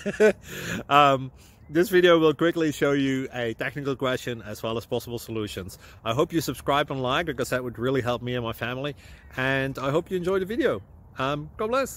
This video will quickly show you a technical question as well as possible solutions. I hope you subscribe and like, because that would really help me and my family. And I hope you enjoy the video. God bless.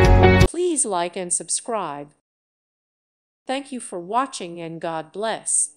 Please like and subscribe. Thank you for watching, and God bless.